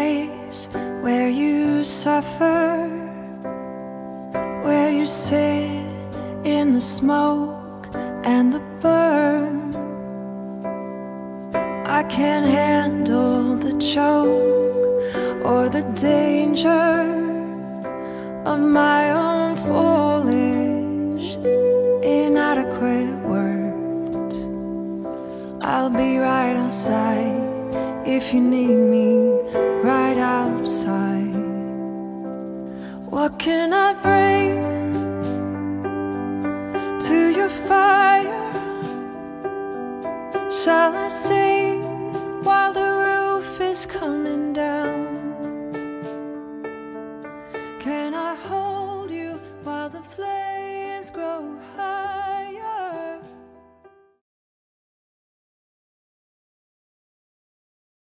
place where you suffer, where you sit in the smoke and the burn. I can't handle the choke or the danger of my own foolish, inadequate words. I'll be right outside if you need me, right outside. What can I bring to your fire? Shall I sing while the roof is coming down? Can I hold you while the flames grow high?